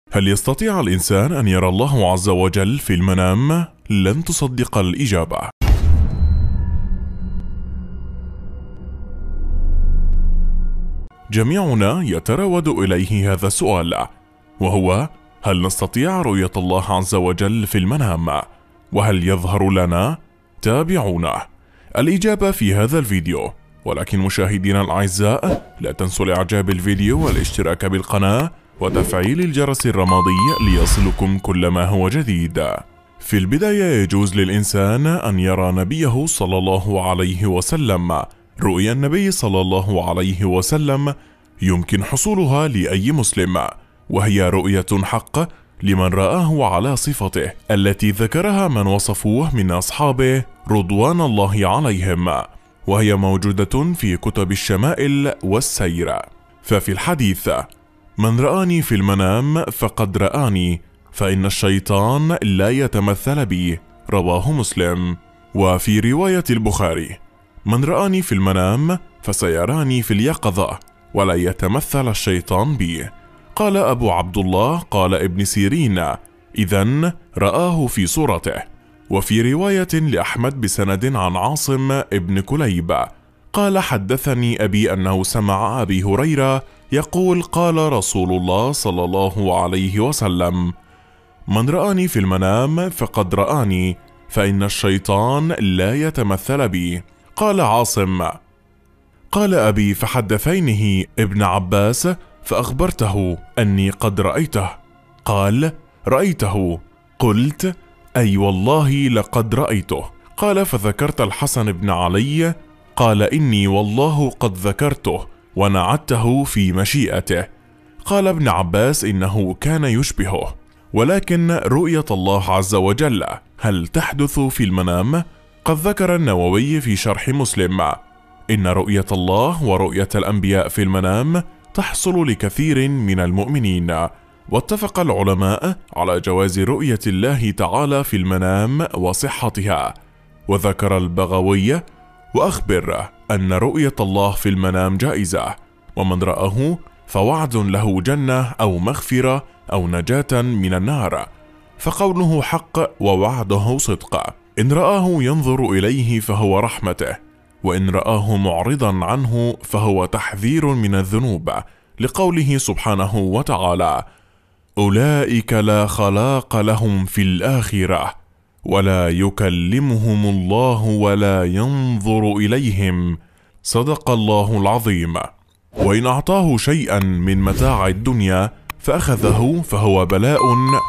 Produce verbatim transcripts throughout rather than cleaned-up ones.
هل يستطيع الإنسان أن يرى الله عز وجل في المنام؟ لن تصدق الإجابة. جميعنا يتراود إليه هذا السؤال، وهو: هل نستطيع رؤية الله عز وجل في المنام؟ وهل يظهر لنا؟ تابعونا. الإجابة في هذا الفيديو، ولكن مشاهدينا الأعزاء لا تنسوا الإعجاب بالفيديو والاشتراك بالقناة وتفعيل الجرس الرمادي ليصلكم كل ما هو جديد. في البداية يجوز للإنسان أن يرى نبيه صلى الله عليه وسلم. رؤيا النبي صلى الله عليه وسلم يمكن حصولها لأي مسلم، وهي رؤية حق لمن رآه على صفته التي ذكرها من وصفوه من أصحابه رضوان الله عليهم، وهي موجودة في كتب الشمائل والسير. ففي الحديث: من رآني في المنام فقد رآني، فإن الشيطان لا يتمثل بي، رواه مسلم. وفي رواية البخاري: من رآني في المنام فسيراني في اليقظة، ولا يتمثل الشيطان بي. قال أبو عبد الله قال ابن سيرين: إذن رآه في صورته. وفي رواية لأحمد بسند عن عاصم ابن كليب قال: حدثني أبي أنه سمع أبي هريرة يقول: قال رسول الله صلى الله عليه وسلم: من رآني في المنام فقد رآني، فإن الشيطان لا يتمثل بي. قال عاصم: قال أبي فحدثينه ابن عباس فأخبرته أني قد رأيته. قال: رأيته؟ قلت: أي والله لقد رأيته. قال: فذكرت الحسن بن علي؟ قال: إني والله قد ذكرته ونعته في مشيئته. قال ابن عباس: إنه كان يشبهه. ولكن رؤية الله عز وجل هل تحدث في المنام؟ قد ذكر النووي في شرح مسلم إن رؤية الله ورؤية الأنبياء في المنام تحصل لكثير من المؤمنين، واتفق العلماء على جواز رؤية الله تعالى في المنام وصحتها. وذكر البغوي: وأخبر أن رؤية الله في المنام جائزة، ومن رآه فوعد له جنة أو مغفرة أو نجاة من النار، فقوله حق ووعده صدق. إن رآه ينظر إليه فهو رحمته، وإن رآه معرضا عنه فهو تحذير من الذنوب، لقوله سبحانه وتعالى: أولئك لا خلاق لهم في الآخرة ولا يكلمهم الله ولا ينظر إليهم، صدق الله العظيم. وإن أعطاه شيئا من متاع الدنيا فأخذه فهو بلاء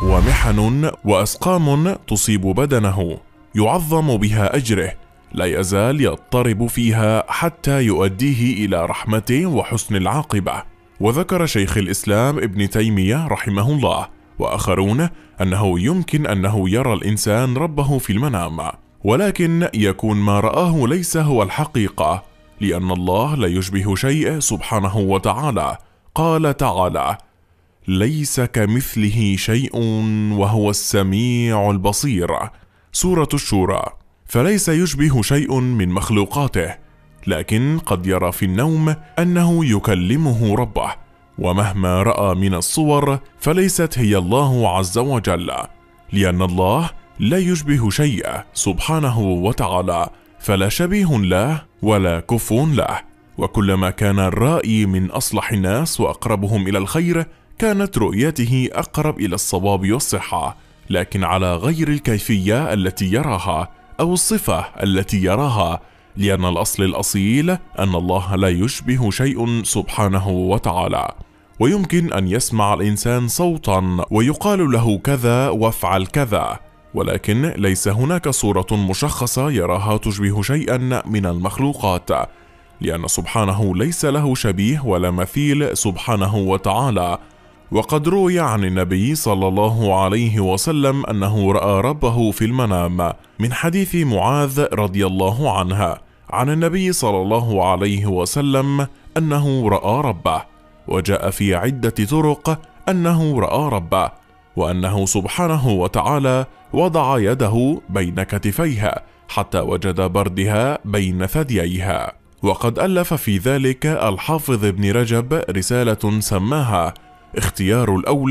ومحن وأسقام تصيب بدنه يعظم بها أجره، لا يزال يضطرب فيها حتى يؤديه إلى رحمته وحسن العاقبة. وذكر شيخ الإسلام ابن تيمية رحمه الله وآخرون أنه يمكن أنه يرى الإنسان ربه في المنام، ولكن يكون ما رآه ليس هو الحقيقة، لأن الله لا يشبه شيء سبحانه وتعالى. قال تعالى: ليس كمثله شيء وهو السميع البصير، سورة الشورى. فليس يشبه شيء من مخلوقاته، لكن قد يرى في النوم أنه يكلمه ربه، ومهما رأى من الصور فليست هي الله عز وجل، لأن الله لا يشبه شيء سبحانه وتعالى، فلا شبيه له ولا كفو له. وكلما كان الرائي من أصلح الناس وأقربهم إلى الخير كانت رؤيته أقرب إلى الصواب والصحة، لكن على غير الكيفية التي يراها أو الصفة التي يراها، لأن الأصل الأصيل أن الله لا يشبه شيء سبحانه وتعالى. ويمكن أن يسمع الإنسان صوتا ويقال له كذا وافعل كذا، ولكن ليس هناك صورة مشخصة يراها تشبه شيئا من المخلوقات، لأن سبحانه ليس له شبيه ولا مثيل سبحانه وتعالى. وقد روي عن النبي صلى الله عليه وسلم أنه رأى ربه في المنام، من حديث معاذ رضي الله عنها عن النبي صلى الله عليه وسلم أنه رأى ربه. وجاء في عدة طرق أنه رأى ربه، وأنه سبحانه وتعالى وضع يده بين كتفيها حتى وجد بردها بين ثدييها. وقد ألف في ذلك الحافظ ابن رجب رسالة سماها اختيار الأولى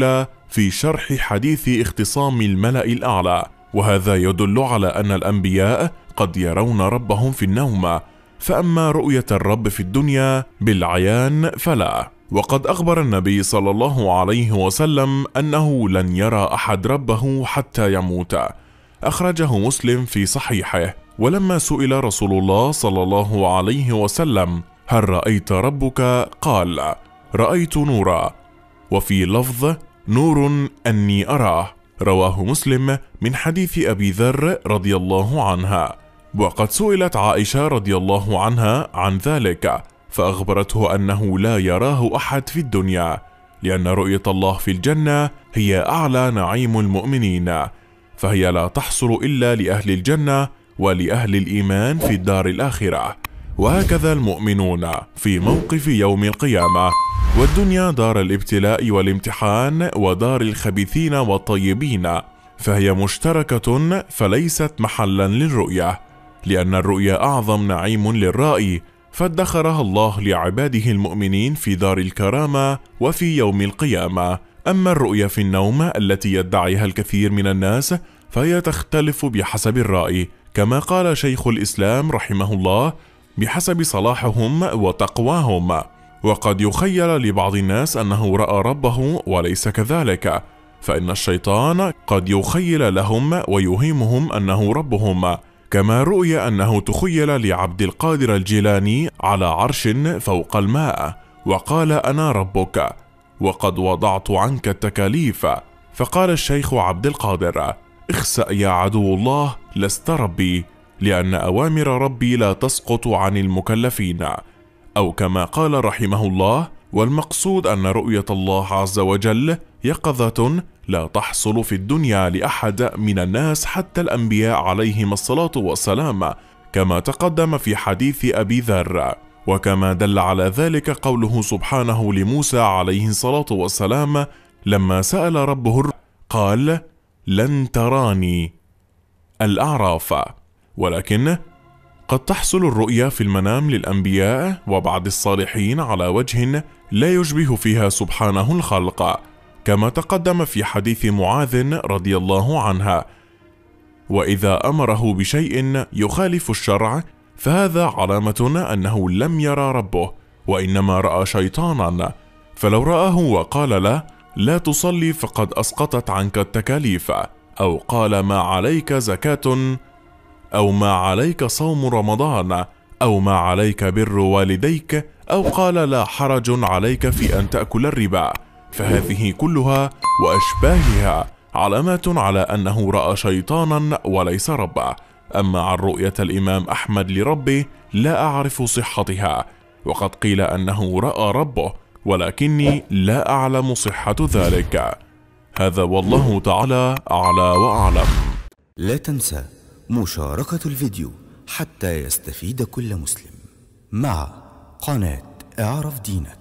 في شرح حديث اختصام الملأ الأعلى، وهذا يدل على أن الأنبياء قد يرون ربهم في النوم، فأما رؤية الرب في الدنيا بالعيان فلا. وقد أخبر النبي صلى الله عليه وسلم أنه لن يرى أحد ربه حتى يموت، أخرجه مسلم في صحيحه. ولما سئل رسول الله صلى الله عليه وسلم: هل رأيت ربك؟ قال: رأيت نورا، وفي لفظ: نور أني أراه، رواه مسلم من حديث أبي ذر رضي الله عنها. وقد سئلت عائشة رضي الله عنها عن ذلك، فأخبرته أنه لا يراه أحد في الدنيا، لأن رؤية الله في الجنة هي أعلى نعيم المؤمنين، فهي لا تحصل إلا لأهل الجنة ولأهل الإيمان في الدار الآخرة. وهكذا المؤمنون في موقف يوم القيامة. والدنيا دار الابتلاء والامتحان ودار الخبيثين والطيبين، فهي مشتركة فليست محلا للرؤية، لأن الرؤيا أعظم نعيم للرائي، فادخرها الله لعباده المؤمنين في دار الكرامة وفي يوم القيامة. أما الرؤيا في النوم التي يدعيها الكثير من الناس فهي تختلف بحسب الرأي، كما قال شيخ الإسلام رحمه الله: بحسب صلاحهم وتقواهم. وقد يخيل لبعض الناس أنه رأى ربه وليس كذلك، فإن الشيطان قد يخيل لهم ويوهمهم أنه ربهم، كما رؤي أنه تخيل لعبد القادر الجيلاني على عرش فوق الماء وقال: أنا ربك وقد وضعت عنك التكاليف. فقال الشيخ عبد القادر: اخسأ يا عدو الله، لست ربي، لأن أوامر ربي لا تسقط عن المكلفين. أو كما قال رحمه الله: والمقصود أن رؤية الله عز وجل يقظة لا تحصل في الدنيا لأحد من الناس حتى الأنبياء عليهم الصلاة والسلام، كما تقدم في حديث أبي ذر. وكما دل على ذلك قوله سبحانه لموسى عليه الصلاة والسلام لما سأل ربه قال: لن تراني، الأعراف. ولكن قد تحصل الرؤيا في المنام للأنبياء وبعض الصالحين على وجه لا يشبه فيها سبحانه الخلق، كما تقدم في حديث معاذ رضي الله عنها: وإذا أمره بشيء يخالف الشرع فهذا علامة أنه لم يرى ربه، وإنما رأى شيطانا، فلو رآه وقال له: لا تصلي فقد أسقطت عنك التكاليف، أو قال: ما عليك زكاة، أو ما عليك صوم رمضان، أو ما عليك بر والديك، أو قال: لا حرج عليك في أن تأكل الربا، فهذه كلها وأشباهها علامات على أنه رأى شيطانا وليس ربا. أما عن رؤية الإمام أحمد لربه لا أعرف صحتها، وقد قيل أنه رأى ربه، ولكني لا أعلم صحة ذلك. هذا والله تعالى أعلى وأعلم. لا تنسى مشاركة الفيديو حتى يستفيد كل مسلم مع قناة اعرف دينك.